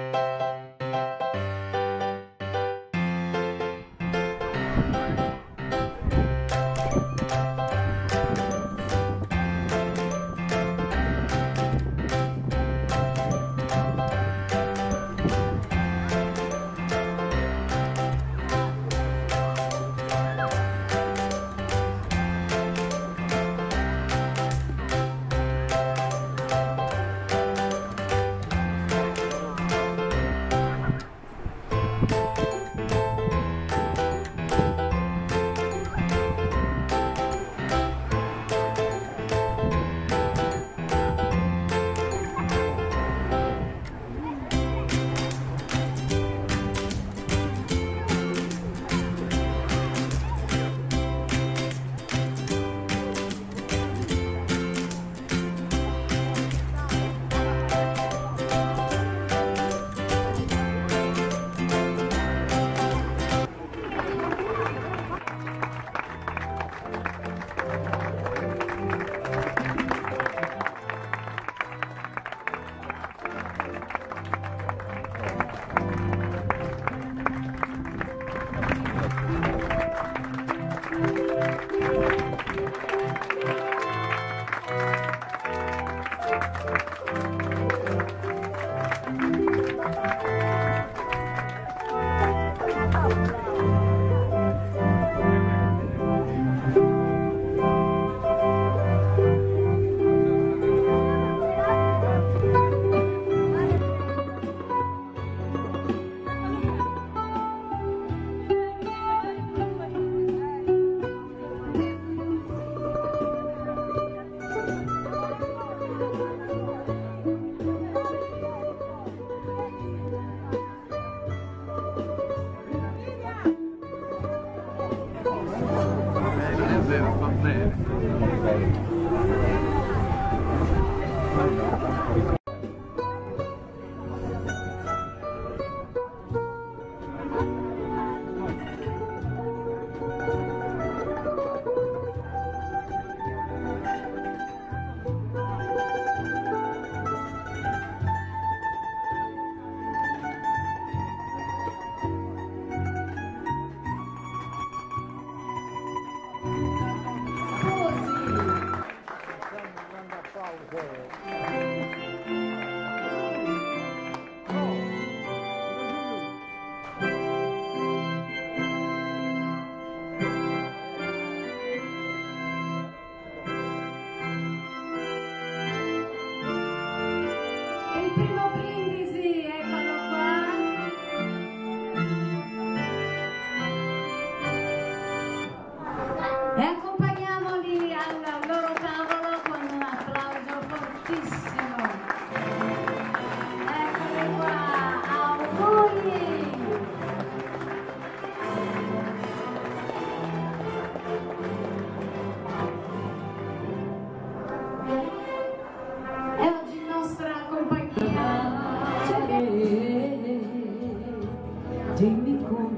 Dimmi come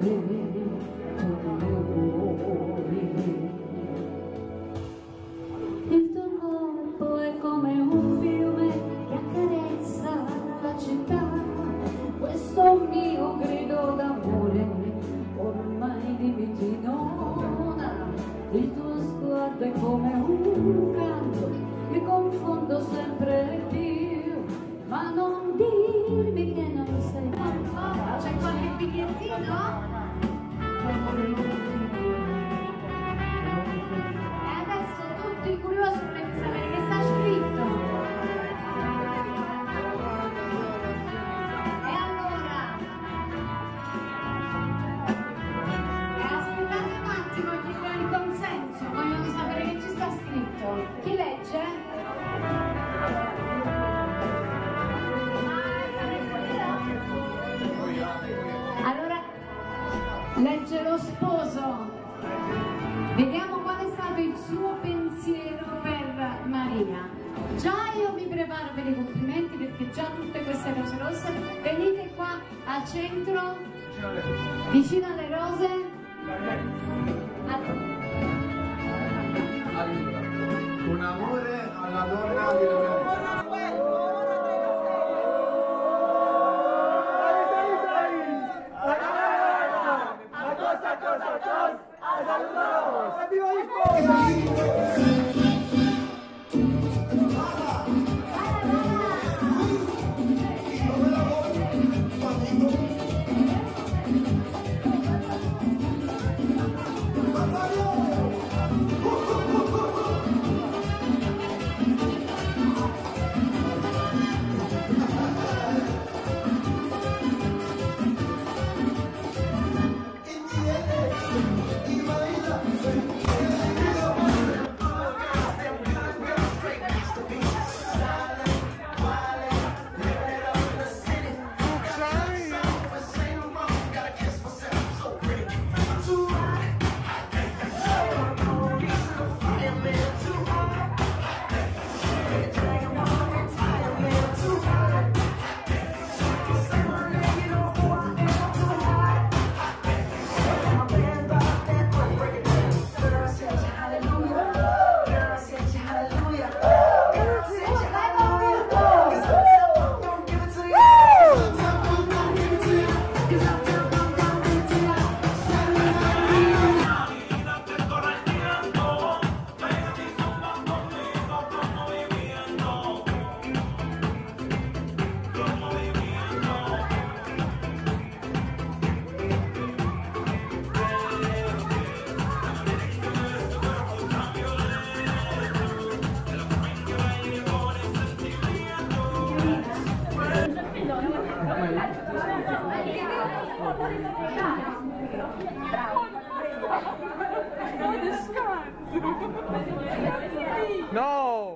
vuoi. Il tuo corpo è come un fiume che accarezza la città. Questo mio grido d'amore ormai dimmi di no. Il tuo sguardo è come un canto, mi confondo sempre più, ma non dirmi che non sei mai. C'è qualche bigliettino? E adesso tutti curiosi volete sapere che sta scritto. E allora aspettate un attimo che do il consenso, vogliono sapere che ci sta scritto. Chi legge? Legge lo sposo. Vediamo qual è stato il suo pensiero per Maria. Già io mi preparo per i complimenti perché già tutte queste rose rosse. Venite qua al centro, vicino alle rose. Con amore alla donna della mia vita. No!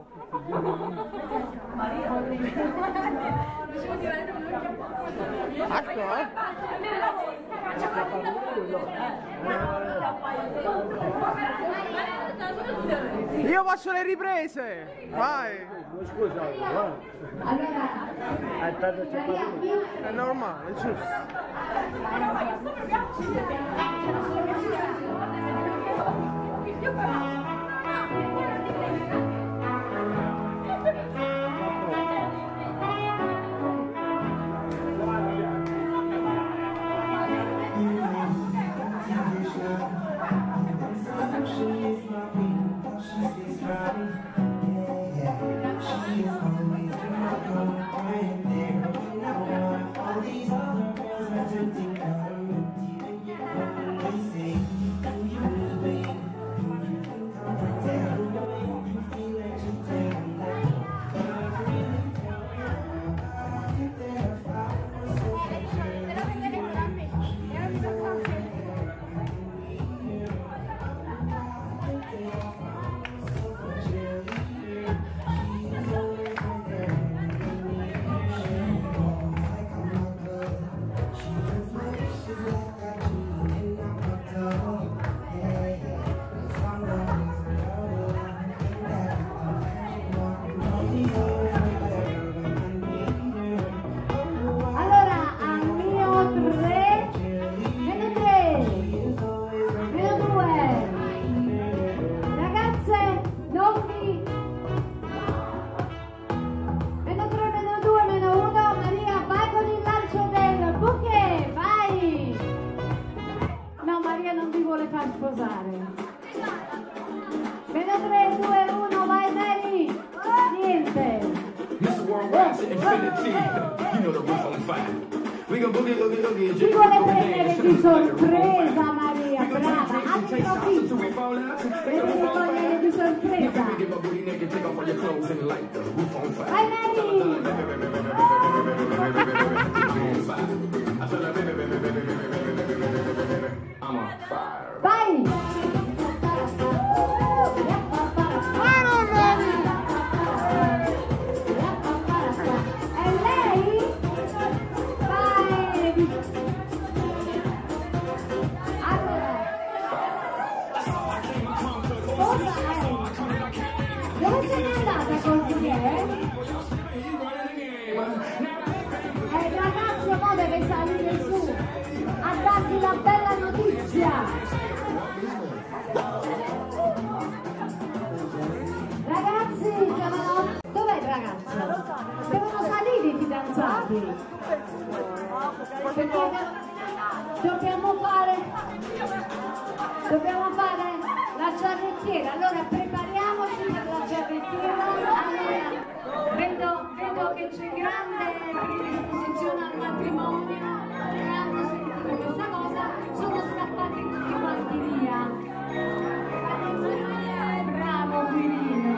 Io faccio le riprese! Vai! Scusa, È normale, giusto? Ci vuole prendere di sorpresa Maria, brava, improvviso, devi cogliere di sorpresa. Vai Mary! Vai! Dove sei andata col bouquet? Ragazzi, ora deve salire su a darti la bella notizia. Ragazzi, dov'è il ragazzo? Devono salire i fidanzati. Perché Dobbiamo fare la giarrettiera, allora prepariamoci per la giarrettiera. Allora, vedo che c'è grande predisposizione al matrimonio, grande sentito questa cosa, sono scappati tutti quanti via. Bravo Quirino!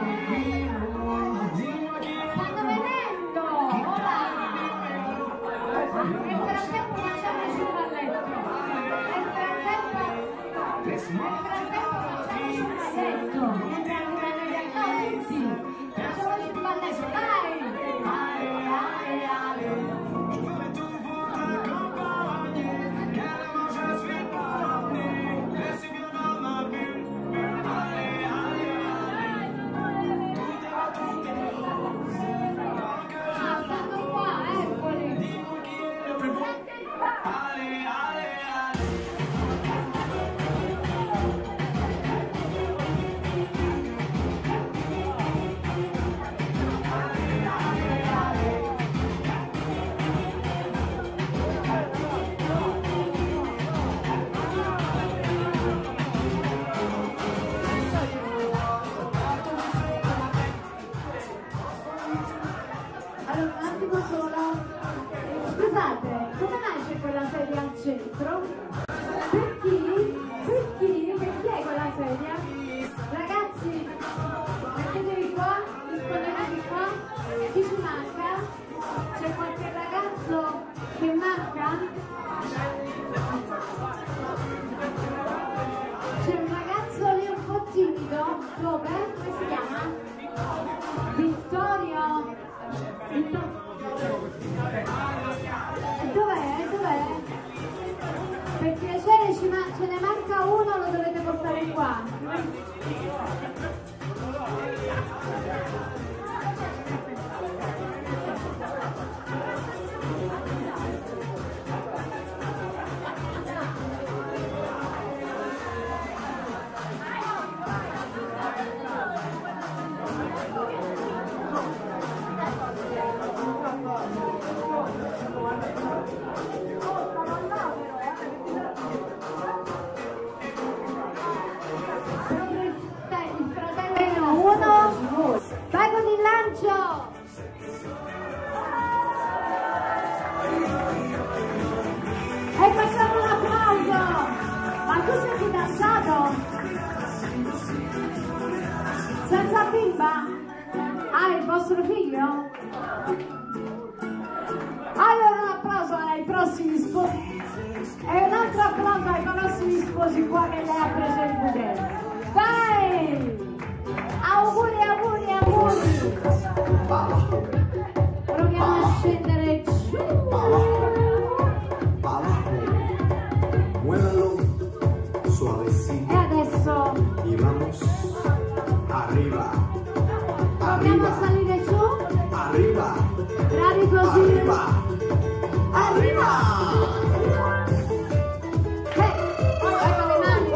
Stanno venendo! Ora! Nel frattempo facciamoci un balletto! Nel frattempo facciamoci un balletto! Facciamoci un balletto, dai! Scusate, come mai c'è quella sedia al centro? Per chi? Per chi? Per chi è quella sedia? Ragazzi, mettetevi qua, rispondetevi qua. Chi ci manca? C'è qualche ragazzo che manca? C'è un ragazzo lì un po' timido. Dove? Come si chiama? Vittorio? Dov'è? Per piacere ce ne manca uno, lo dovete portare qua. Vai con il lancio! E facciamo un applauso! Ma tu sei fidanzato? Senza bimba? Ah, il vostro figlio? Allora un applauso ai prossimi sposi e un altro applauso ai prossimi sposi qua che lei ha preso il budello. Vai! Auguri, auguri, auguri! Proviamo a scendere giù. Muévalo suavecito. E adesso Y vamos arriba. proviamo a salire giù. Arriba. Bravi così. Arriba. Arriba. Ecco le mani.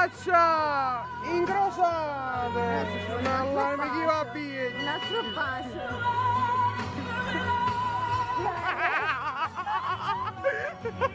braccia incrociate. Non mi chi va bene. Un altro bacio.